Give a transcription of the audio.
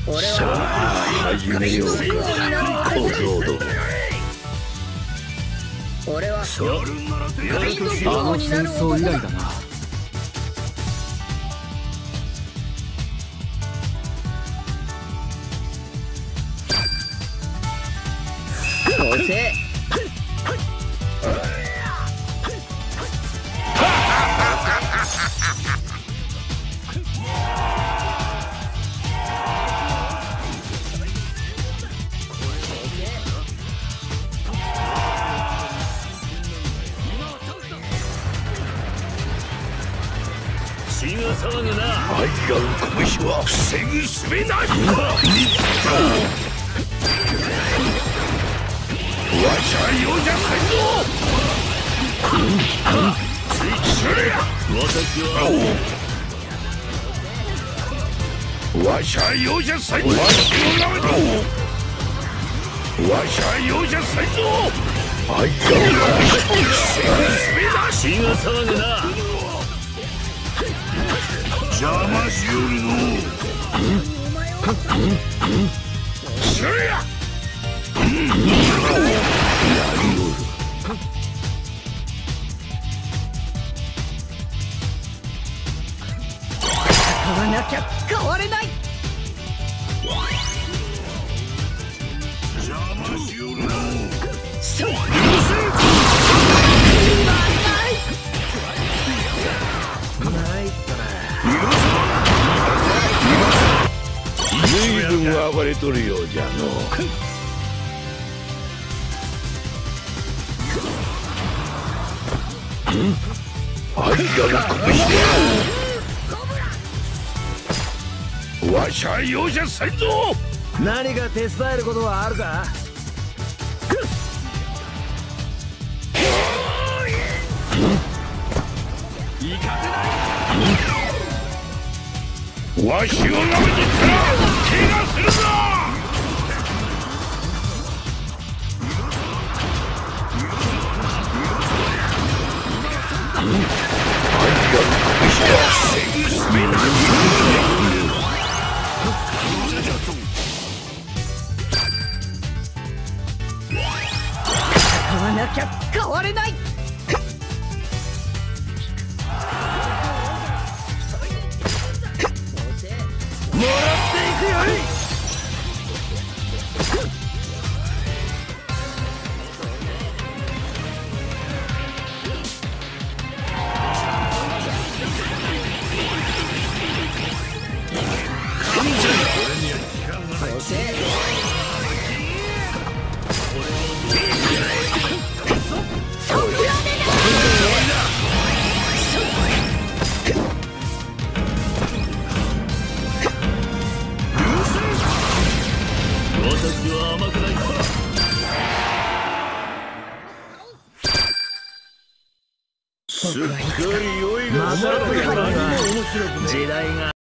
さあ始めようか、小僧ども。 俺はあの戦争以来だな。 押せ。 血が騒ぐな。愛がう拳は防ぐすべなし。わしゃ容赦せんぞ。ついや私はわしゃ容赦せんぞ。わしをなめろ。わしゃ容赦せんぞ。愛がう防ぐすべなし。血が騒ぐな。邪魔しよるの。それや。 買わなきゃ変われない。 邪魔しよるの。 そう。 随分暴れとるようじゃの。愛がる拳でわしゃ容赦せんぞ。 何か手伝えることはあるか。 行かせない。わしをなめてったら怪我するぞ。愛がる拳で防ぐすべなし。 買わなきゃ変われない。 もらっていくよい。 私は甘くないか。すっかり酔いがさめた。 時代が